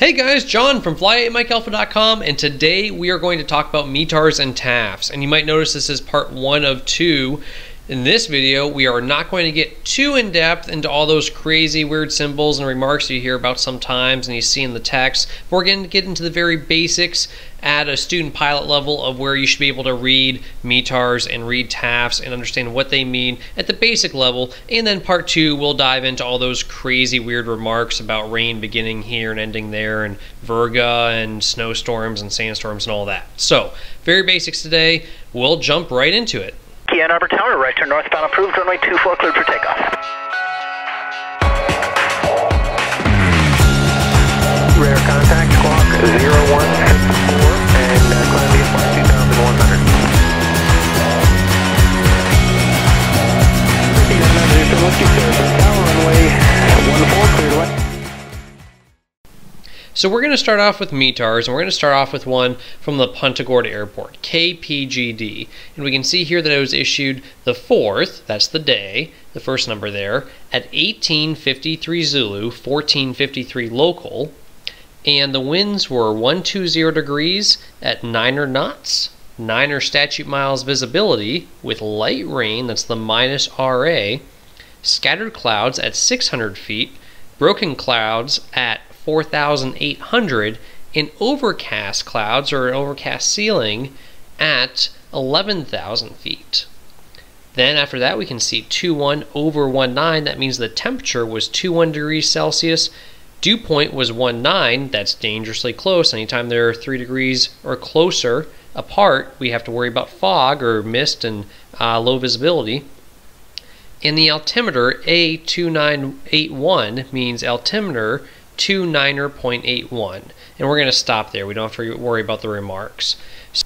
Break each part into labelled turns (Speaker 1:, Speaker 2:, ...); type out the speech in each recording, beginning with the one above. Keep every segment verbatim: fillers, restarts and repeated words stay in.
Speaker 1: Hey guys, John from fly eight mike alpha dot com, and today we are going to talk about METARs and T A Fs. And you might notice this is part one of two. In this video, we are not going to get too in-depth into all those crazy weird symbols and remarks you hear about sometimes and you see in the text. We're going to get into the very basics at a student pilot level of where you should be able to read METARs and read T A Fs and understand what they mean at the basic level. And then part two, we'll dive into all those crazy weird remarks about rain beginning here and ending there, and virga and snowstorms and sandstorms and all that. So, very basics today. We'll jump right into it.
Speaker 2: Key Ann Arbor Tower, right turn northbound approved, runway two four cleared for takeoff. Radar contact, squawk zero one six four, and uh, climb V flight two thousand one hundred. Tower, runway one four cleared away.
Speaker 1: So we're going to start off with METARs, and we're going to start off with one from the Punta Gorda Airport, K P G D. And we can see here that it was issued the fourth, that's the day, the first number there, at eighteen fifty-three Zulu, fourteen fifty-three local. And the winds were one two zero degrees at niner knots, niner statute miles visibility with light rain, that's the minus R A, scattered clouds at six hundred feet, broken clouds at four thousand eight hundred, and overcast clouds or an overcast ceiling at eleven thousand feet. Then after that we can see two one over one nine. That means the temperature was two one degrees Celsius. Dew point was one nine. That's dangerously close. Anytime they're three degrees or closer apart, we have to worry about fog or mist and uh, low visibility. And the altimeter A two nine eight one means altimeter two niner point eight one, and we're going to stop there. We don't have to worry about the remarks.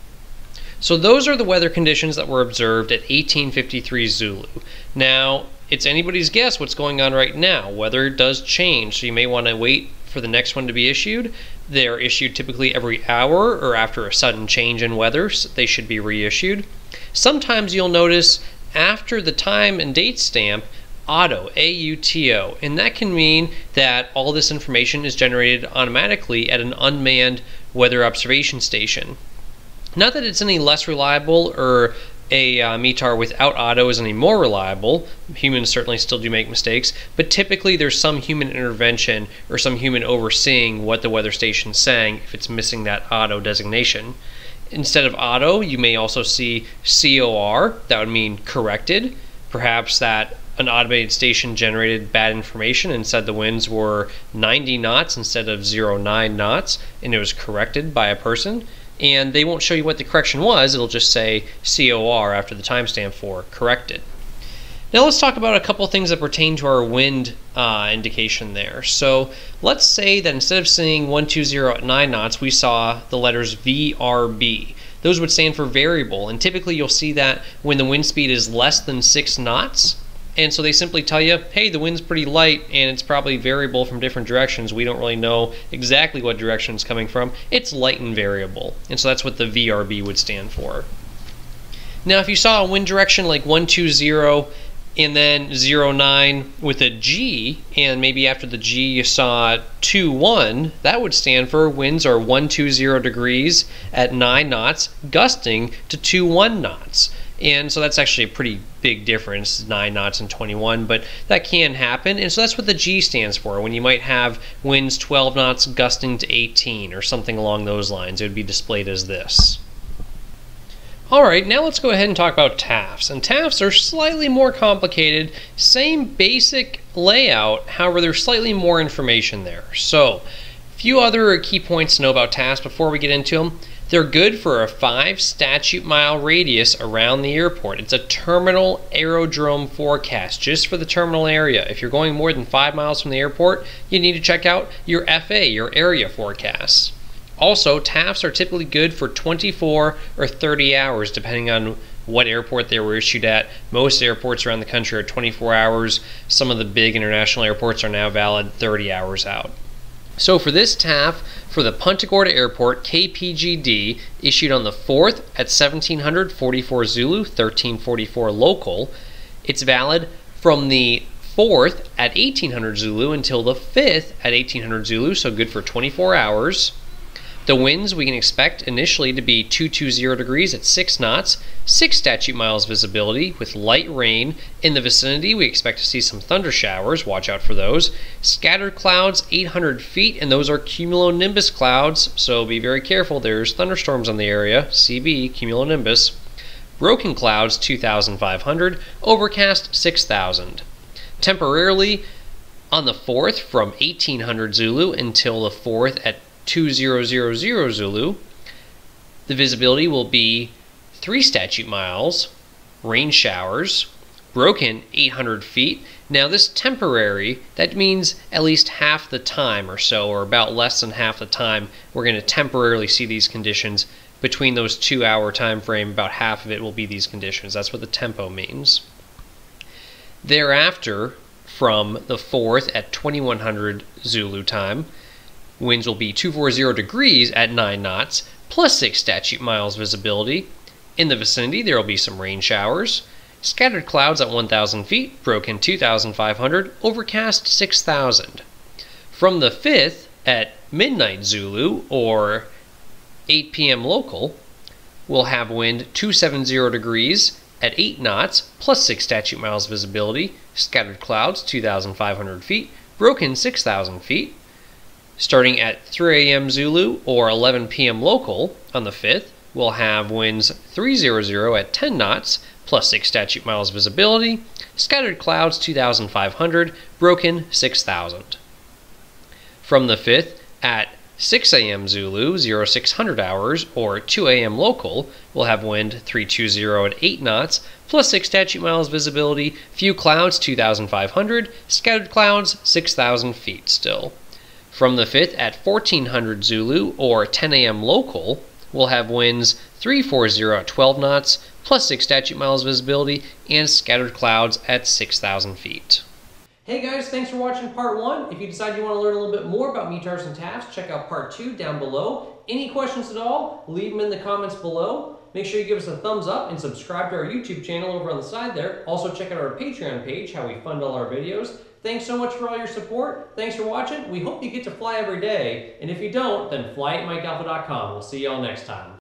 Speaker 1: So those are the weather conditions that were observed at eighteen fifty-three Zulu. Now it's anybody's guess what's going on right now. Weather does change, so you may want to wait for the next one to be issued. They're issued typically every hour or after a sudden change in weather, so they should be reissued. Sometimes you'll notice after the time and date stamp auto, A U T O, and that can mean that all this information is generated automatically at an unmanned weather observation station. Not that it's any less reliable or a uh, METAR without auto is any more reliable. Humans certainly still do make mistakes, but typically there's some human intervention or some human overseeing what the weather station's saying if it's missing that auto designation. Instead of auto, you may also see C O R, that would mean corrected. Perhaps that an automated station generated bad information and said the winds were ninety knots instead of zero nine knots, and it was corrected by a person. And they won't show you what the correction was, it'll just say C O R after the timestamp for corrected. Now let's talk about a couple things that pertain to our wind uh, indication there. So let's say that instead of seeing one two zero at nine knots, we saw the letters V R B. Those would stand for variable, and typically you'll see that when the wind speed is less than six knots. And so they simply tell you, hey, the wind's pretty light and it's probably variable from different directions. We don't really know exactly what direction it's coming from. It's light and variable. And so that's what the V R B would stand for. Now, if you saw a wind direction like one two zero and then zero nine with a G, and maybe after the G you saw two one, that would stand for winds are one two zero degrees at nine knots, gusting to two one knots. And so that's actually a pretty big difference, nine knots and twenty-one, but that can happen. And so that's what the G stands for, when you might have winds twelve knots gusting to eighteen or something along those lines. It would be displayed as this. Alright, now let's go ahead and talk about T A Fs. And T A Fs are slightly more complicated, same basic layout, however there's slightly more information there. So, a few other key points to know about T A Fs before we get into them. They're good for a five statute mile radius around the airport. It's a terminal aerodrome forecast, just for the terminal area. If you're going more than five miles from the airport, you need to check out your F A, your area forecasts. Also, T A Fs are typically good for twenty-four or thirty hours, depending on what airport they were issued at. Most airports around the country are twenty-four hours. Some of the big international airports are now valid thirty hours out. So for this T A F, for the Punta Gorda Airport, K P G D, issued on the fourth at seventeen forty-four Zulu, thirteen forty-four local, it's valid from the fourth at eighteen hundred Zulu until the fifth at eighteen hundred Zulu, so good for twenty-four hours. The winds we can expect initially to be two hundred twenty degrees at six knots, six statute miles visibility with light rain. In the vicinity, we expect to see some thunder showers. Watch out for those. Scattered clouds, eight hundred feet, and those are cumulonimbus clouds, so be very careful. There's thunderstorms on the area. C B, cumulonimbus. Broken clouds, two thousand five hundred. Overcast, six thousand. Temporarily, on the fourth, from eighteen hundred Zulu until the fourth at two thousand Zulu, the visibility will be three statute miles, rain showers, broken eight hundred feet. Now this temporary, that means at least half the time or so, or about less than half the time, we're going to temporarily see these conditions. Between those two hour time frame, about half of it will be these conditions. That's what the tempo means. Thereafter, from the fourth at twenty-one hundred Zulu time, winds will be two hundred forty degrees at nine knots, plus six statute miles visibility. In the vicinity, there will be some rain showers. Scattered clouds at one thousand feet, broken two thousand five hundred, overcast six thousand. From the fifth at midnight Zulu, or eight p m local, we'll have wind two hundred seventy degrees at eight knots, plus six statute miles visibility. Scattered clouds two thousand five hundred feet, broken six thousand feet. Starting at three a m Zulu or eleven p m local on the fifth, we'll have winds three hundred at ten knots, plus six statute miles visibility. Scattered clouds two thousand five hundred, broken six thousand. From the fifth at six a m Zulu, six hundred hours, or two a m local, we'll have wind three hundred twenty at eight knots, plus six statute miles visibility. Few clouds two thousand five hundred, scattered clouds six thousand feet still. From the fifth at fourteen hundred Zulu, or ten a m local, we'll have winds three hundred forty at twelve knots, plus six statute miles visibility, and scattered clouds at six thousand feet. Hey guys, thanks for watching part one. If you decide you want to learn a little bit more about METARs and T A Fs, check out part two down below. Any questions at all, leave them in the comments below. Make sure you give us a thumbs up and subscribe to our YouTube channel over on the side there. Also check out our Patreon page, how we fund all our videos. Thanks so much for all your support. Thanks for watching. We hope you get to fly every day. And if you don't, then fly at mike alpha dot com. We'll see y'all next time.